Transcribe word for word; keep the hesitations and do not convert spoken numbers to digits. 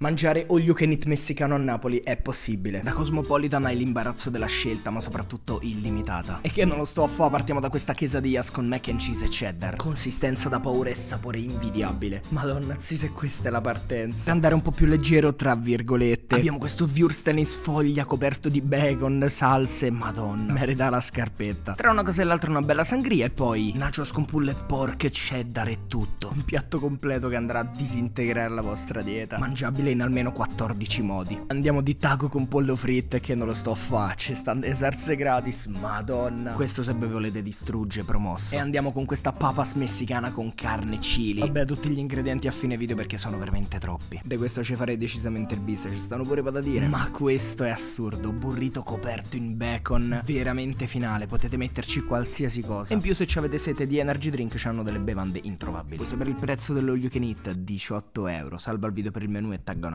Mangiare all you can eat messicano a Napoli è possibile. Da Cosmopolitan hai l'imbarazzo della scelta, ma soprattutto illimitata. E che non lo sto a fa', partiamo da questa quesadillas con mac and cheese e cheddar. Consistenza da paura e sapore invidiabile. Madonna, sì, se questa è la partenza. Per andare un po' più leggero, tra virgolette, abbiamo questo würstel in sfoglia coperto di bacon, salse, madonna, merita la scarpetta. Tra una cosa e l'altra una bella sangria e poi nachos con pulled pork, cheddar e tutto. Un piatto completo che andrà a disintegrare la vostra dieta. Mangiabile in almeno quattordici modi. Andiamo di taco con pollo fritto e che non lo sto a fa', ci stanno le salse gratis, madonna. Questo se ve volete distrugge promosso. E andiamo con questa papas messicana con carne chili. Vabbè, tutti gli ingredienti a fine video perché sono veramente troppi. De questo ci farei decisamente il bis, ci stanno pure patatine. Ma questo è assurdo, burrito coperto in bacon, veramente finale, potete metterci qualsiasi cosa. E in più se ci avete sete di energy drink c'hanno delle bevande introvabili. Vuoi sapere il prezzo dello you can eat? diciotto euro. Salva il video per il menu e tagga